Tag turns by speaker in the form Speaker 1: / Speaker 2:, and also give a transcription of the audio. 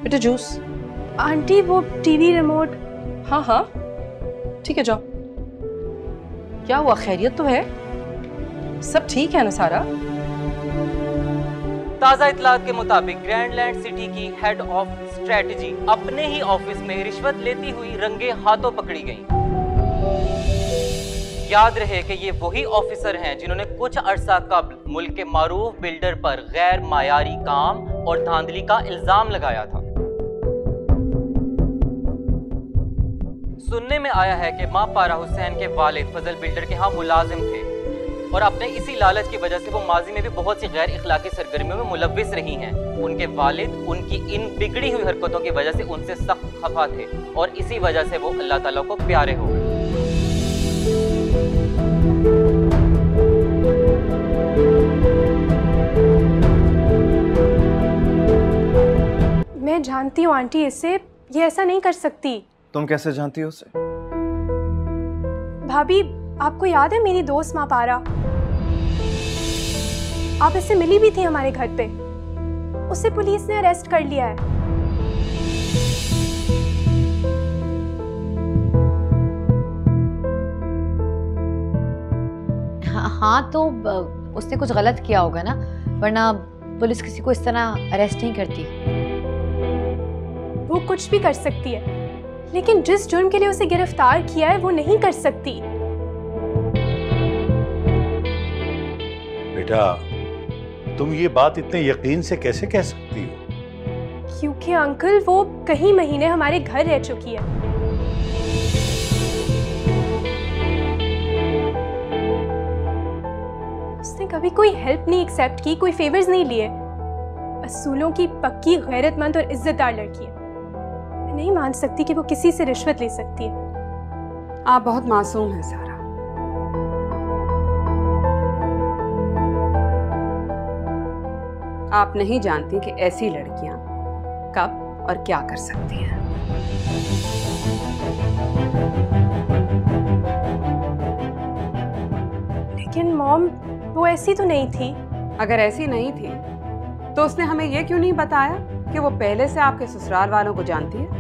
Speaker 1: बेटा juice.
Speaker 2: Aunty वो TV remote.
Speaker 1: हाँ हाँ ठीक है जाओ। क्या हुआ, खैरियत तो है? सब ठीक है ना सारा?
Speaker 3: ताज़ा इत्तलात के मुताबिक ग्रैंडलैंड सिटी की हेड ऑफ स्ट्रेटजी अपने ही ऑफिस में रिश्वत लेती हुई रंगे हाथों पकड़ी गई। याद रहे कि ये वही ऑफिसर हैं जिन्होंने कुछ अरसा कबल मुल्क के मारूफ बिल्डर पर गैर मायारी काम और धांधली का इल्जाम लगाया था। सुनने में आया है कि मां पारा हुसैन के वालिद फजल बिल्डर के यहाँ मुलाजिम थे और अपने इसी लालच की वजह से वो माजी में भी बहुत सी गैर इखलाकी सरगर्मियों में मुलव्विस रही हैं। उनके वालिद उनकी इन बिगड़ी हुई हरकतों की वजह से उनसे सख्त खफा थे और इसी वजह से वो अल्लाह ताला को प्यारे हो गए।
Speaker 2: मैं जानती हूँ आंटी, इससे ये ऐसा नहीं कर सकती।
Speaker 4: तुम कैसे जानती हो उसे?
Speaker 2: भाभी आपको याद है मेरी दोस्त माँ पारा? आप इससे मिली भी थी हमारे घर पे। उसे पुलिस ने अरेस्ट कर लिया है।
Speaker 5: हाँ तो उसने कुछ गलत किया होगा ना, वरना पुलिस किसी को इस तरह अरेस्ट नहीं करती।
Speaker 2: वो कुछ भी कर सकती है, लेकिन जिस जुर्म के लिए उसे गिरफ्तार किया है वो नहीं कर सकती।
Speaker 6: बेटा तुम ये बात इतने यकीन से कैसे कह सकती हो?
Speaker 2: क्योंकि अंकल वो कई महीने हमारे घर रह चुकी है। उसने कभी कोई हेल्प नहीं एक्सेप्ट की, कोई फेवर्स नहीं लिए। असूलों की पक्की गैरतमंद और इज्जतदार लड़की है। मैं नहीं मान सकती कि वो किसी से रिश्वत ले सकती है।
Speaker 7: आप बहुत मासूम हैं सारा। आप नहीं जानती कि ऐसी लड़कियां कब और क्या कर सकती हैं।
Speaker 2: लेकिन मॉम वो ऐसी तो नहीं थी।
Speaker 7: अगर ऐसी नहीं थी तो उसने हमें ये क्यों नहीं बताया कि वो पहले से आपके ससुराल वालों को जानती है?